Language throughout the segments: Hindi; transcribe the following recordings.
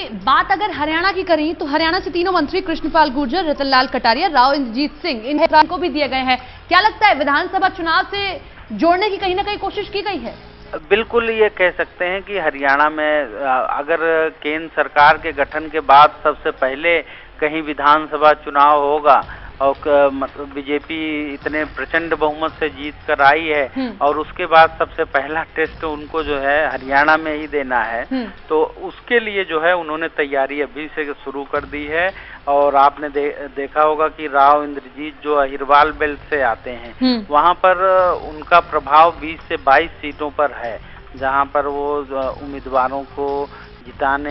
बात अगर हरियाणा की करें तो हरियाणा से तीनों मंत्री कृष्णपाल गुर्जर, रतनलाल कटारिया, राव इंद्रजीत सिंह इन को भी दिए गए हैं। क्या लगता है विधानसभा चुनाव से जोड़ने की कहीं ना कहीं कोशिश की गई है? बिल्कुल ये कह सकते हैं कि हरियाणा में अगर केंद्र सरकार के गठन के बाद सबसे पहले कहीं विधानसभा चुनाव होगा और मतलब बीजेपी इतने प्रचंड बहुमत से जीत कर आई है और उसके बाद सबसे पहला टेस्ट उनको जो है हरियाणा में ही देना है, तो उसके लिए जो है उन्होंने तैयारी अभी से शुरू कर दी है। और आपने देखा होगा कि राव इंद्रजीत जो अहिरवाल बेल्ट से आते हैं वहां पर उनका प्रभाव 20 से 22 सीटों पर है, जहां पर वो उम्मीदवारों को जिताने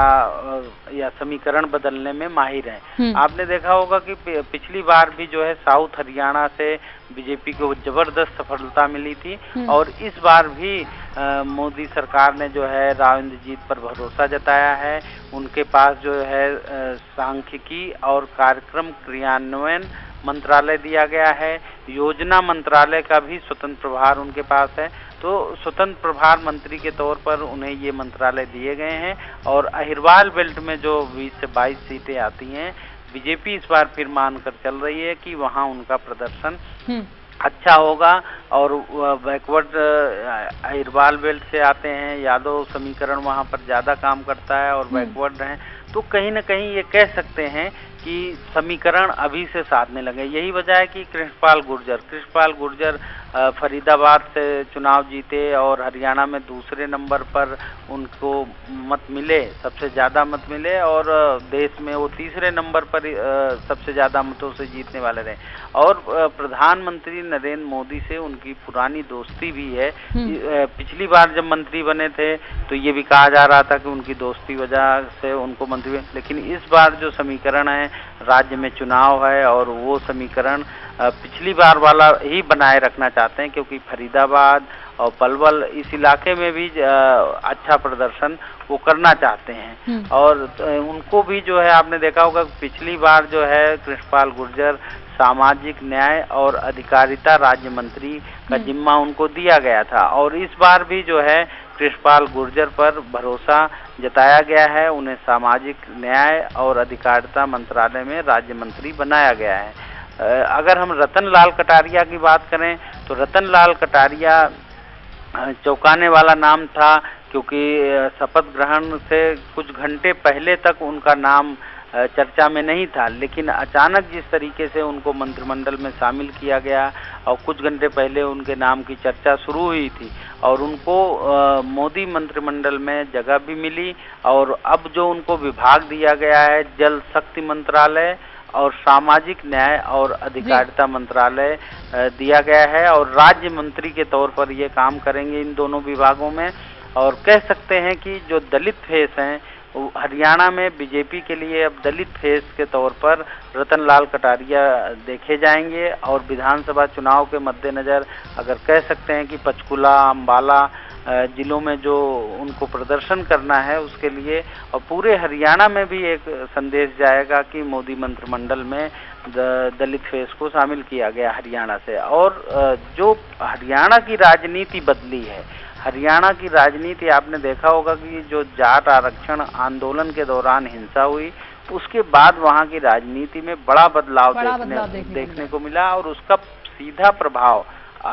या समीकरण बदलने में माहिर हैं। आपने देखा होगा कि पिछली बार भी जो है साउथ हरियाणा से बीजेपी को जबरदस्त सफलता मिली थी और इस बार भी मोदी सरकार ने जो है राव इंद्रजीत पर भरोसा जताया है। उनके पास जो है सांख्यिकी और कार्यक्रम क्रियान्वयन मंत्रालय दिया गया है, योजना मंत्रालय का भी स्वतंत्र प्रभार उनके पास है, तो स्वतंत्र प्रभार मंत्री के तौर पर उन्हें ये मंत्रालय दिए गए हैं। और अहिरवाल बेल्ट में जो 20 से 22 सीटें आती हैं, बीजेपी इस बार फिर मानकर चल रही है कि वहां उनका प्रदर्शन अच्छा होगा। और बैकवर्ड अहिरवाल बेल्ट से आते हैं, यादव समीकरण वहां पर ज्यादा काम करता है और बैकवर्ड हैं, तो कहीं ना कहीं ये कह सकते हैं कि समीकरण अभी से साधने लगे। यही वजह है कि कृष्णपाल गुर्जर फरीदाबाद से चुनाव जीते और हरियाणा में दूसरे नंबर पर उनको मत मिले, सबसे ज़्यादा मत मिले, और देश में वो तीसरे नंबर पर सबसे ज़्यादा मतों से जीतने वाले रहे। और प्रधानमंत्री नरेंद्र मोदी से उनकी पुरानी दोस्ती भी है। पिछली बार जब मंत्री बने थे तो ये भी कहा जा रहा था कि उनकी दोस्ती वजह से उनको मंत्री, लेकिन इस बार जो समीकरण है, राज्य में चुनाव है और वो समीकरण पिछली बार वाला ही बनाए रखना चाहते हैं, क्योंकि फरीदाबाद और पलवल इस इलाके में भी अच्छा प्रदर्शन वो करना चाहते हैं। और उनको भी जो है आपने देखा होगा पिछली बार जो है कृष्णपाल गुर्जर सामाजिक न्याय और अधिकारिता राज्य मंत्री का जिम्मा उनको दिया गया था, और इस बार भी जो है कृष्णपाल गुर्जर पर भरोसा जताया गया है, उन्हें सामाजिक न्याय और अधिकारिता मंत्रालय में राज्य मंत्री बनाया गया है। अगर हम रतनलाल कटारिया की बात करें तो रतनलाल कटारिया चौंकाने वाला नाम था, क्योंकि शपथ ग्रहण से कुछ घंटे पहले तक उनका नाम चर्चा में नहीं था, लेकिन अचानक जिस तरीके से उनको मंत्रिमंडल में शामिल किया गया और कुछ घंटे पहले उनके नाम की चर्चा शुरू हुई थी और उनको मोदी मंत्रिमंडल में जगह भी मिली। और अब जो उनको विभाग दिया गया है, जल शक्ति मंत्रालय और सामाजिक न्याय और अधिकारिता मंत्रालय दिया गया है, और राज्य मंत्री के तौर पर ये काम करेंगे इन दोनों विभागों में। और कह सकते हैं कि जो दलित फेस हैं हरियाणा में बीजेपी के लिए अब दलित फेस के तौर पर रतनलाल कटारिया देखे जाएंगे। और विधानसभा चुनाव के मद्देनज़र अगर कह सकते हैं कि पंचकुला, अंबाला जिलों में जो उनको प्रदर्शन करना है, उसके लिए और पूरे हरियाणा में भी एक संदेश जाएगा कि मोदी मंत्रिमंडल में दलित फेस को शामिल किया गया हरियाणा से। और जो हरियाणा की राजनीति बदली है, हरियाणा की राजनीति आपने देखा होगा कि जो जाट आरक्षण आंदोलन के दौरान हिंसा हुई, उसके बाद वहां की राजनीति में बड़ा बदलाव देखने को मिला, और उसका सीधा प्रभाव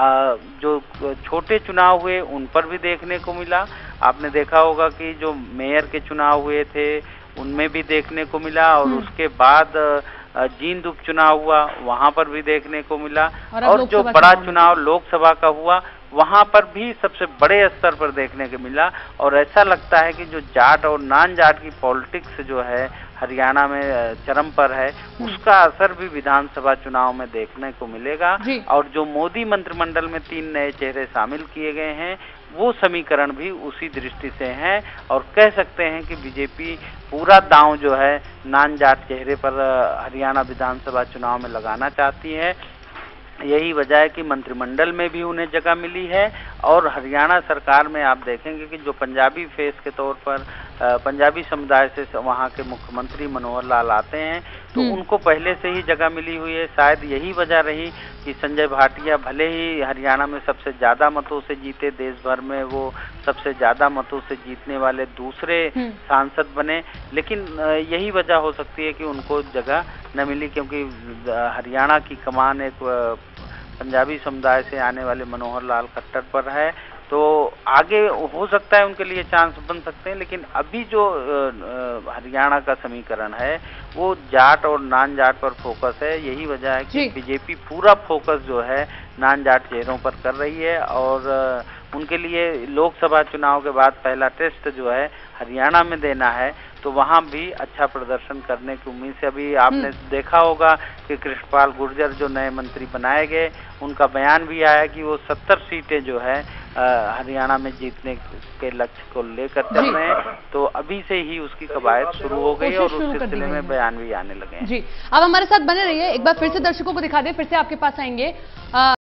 जो छोटे चुनाव हुए उन पर भी देखने को मिला। आपने देखा होगा कि जो मेयर के चुनाव हुए थे उनमें भी देखने को मिला, और उसके बाद जींद उपचुनाव हुआ वहां पर भी देखने को मिला, और जो बड़ा चुनाव लोकसभा का हुआ वहां पर भी सबसे बड़े स्तर पर देखने को मिला। और ऐसा लगता है कि जो जाट और नॉन जाट की पॉलिटिक्स जो है हरियाणा में चरम पर है, उसका असर भी विधानसभा चुनाव में देखने को मिलेगा। और जो मोदी मंत्रिमंडल में 3 नए चेहरे शामिल किए गए हैं, वो समीकरण भी उसी दृष्टि से हैं, और कह सकते हैं कि बीजेपी पूरा दांव जो है नॉन जाट चेहरे पर हरियाणा विधानसभा चुनाव में लगाना चाहती है। यही वजह है कि मंत्रिमंडल में भी उन्हें जगह मिली है। और हरियाणा सरकार में आप देखेंगे कि जो पंजाबी फेस के तौर पर पंजाबी समुदाय से वहाँ के मुख्यमंत्री मनोहर लाल आते हैं, तो उनको पहले से ही जगह मिली हुई है। शायद यही वजह रही कि संजय भाटिया भले ही हरियाणा में सबसे ज़्यादा मतों से जीते, देश भर में वो सबसे ज़्यादा मतों से जीतने वाले दूसरे सांसद बने, लेकिन यही वजह हो सकती है कि उनको जगह न मिली, क्योंकि हरियाणा की कमान एक पंजाबी समुदाय से आने वाले मनोहर लाल खट्टर पर है। तो आगे हो सकता है उनके लिए चांस बन सकते हैं, लेकिन अभी जो हरियाणा का समीकरण है वो जाट और नॉन जाट पर फोकस है। यही वजह है कि बीजेपी पूरा फोकस जो है नॉन जाट चेहरों पर कर रही है, और उनके लिए लोकसभा चुनाव के बाद पहला टेस्ट जो है हरियाणा में देना है, तो वहां भी अच्छा प्रदर्शन करने की उम्मीद से। अभी आपने देखा होगा कि कृष्णपाल गुर्जर जो नए मंत्री बनाए गए, उनका बयान भी आया कि वो 70 सीटें जो है हरियाणा में जीतने के लक्ष्य को लेकर चल रहे हैं। तो अभी से ही उसकी कवायद शुरू हो गई और उस सिलसिले में बयान भी आने लगे हैं। जी, आप हमारे साथ बने रहिए। एक बार फिर से दर्शकों को दिखा दें, फिर से आपके पास आएंगे।